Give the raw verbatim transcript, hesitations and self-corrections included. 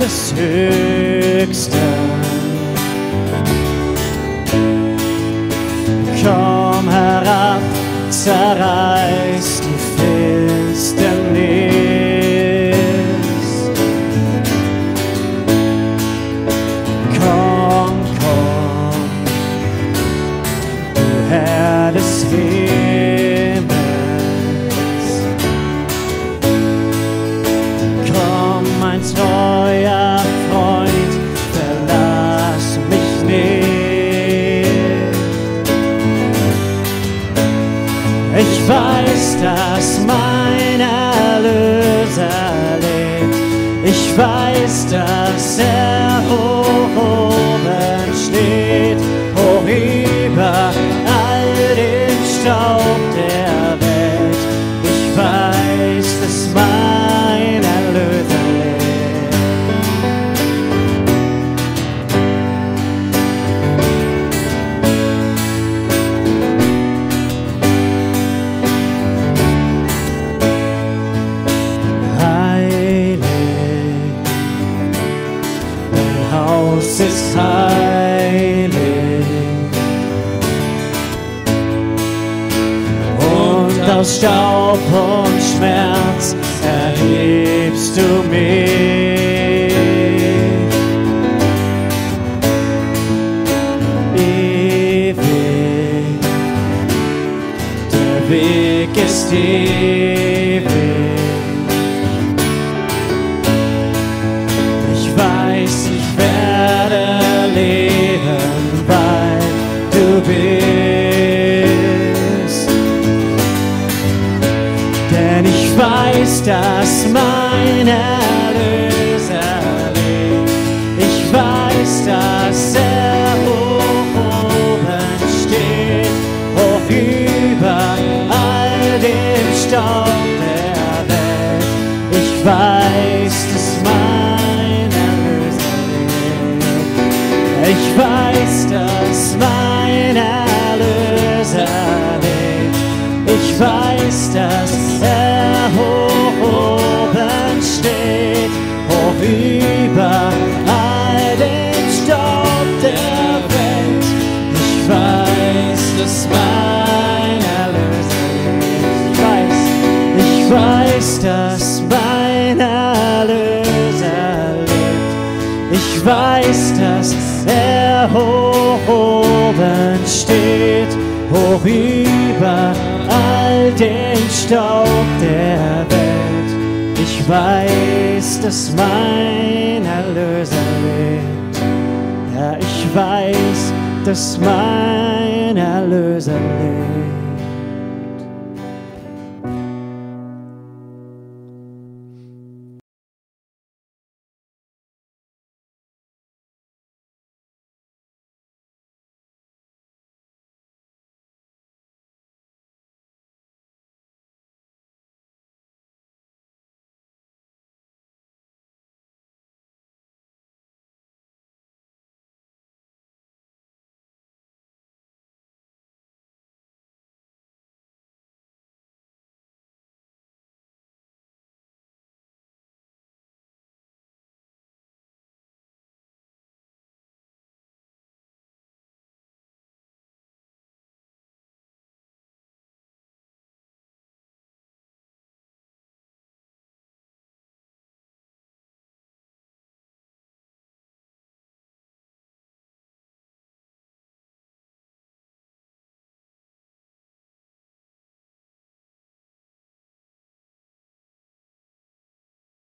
des Höchsten. Komm herab, zerreiß die Finsternis. Komm, komm, du Herr des Himmels. Komm, mein treuer Freund, verlass mich nicht. Ich weiß, dass mein Erlöser lebt. Ich weiß, dass er hoch oben steht, hoch über all den Staub der Welt. Ich weiß, dass mein Erlöser lebt. Haus ist heilig und aus Staub und Schmerz erhebst du mich. Ewig, der Weg ist ewig. Ich weiß, ich werde leben, weil du bist. Denn ich weiß, dass mein Erlöser lebt. Ich weiß, dass er hoch oben steht, hoch über all den Staub der Welt. Ich weiß, dass mein Ich weiß, dass mein Erlöser lebt. Ich weiß, dass er hoch oben steht, hoch über all den Staub der Welt. Ich weiß, dass mein Erlöser lebt. Ich weiß, ich weiß, dass mein Erlöser lebt. Ich weiß, dass er hoch oben steht, hoch über all den Staub der Welt. Ich weiß, dass mein Erlöser lebt. Ja, ich weiß, dass mein Erlöser lebt.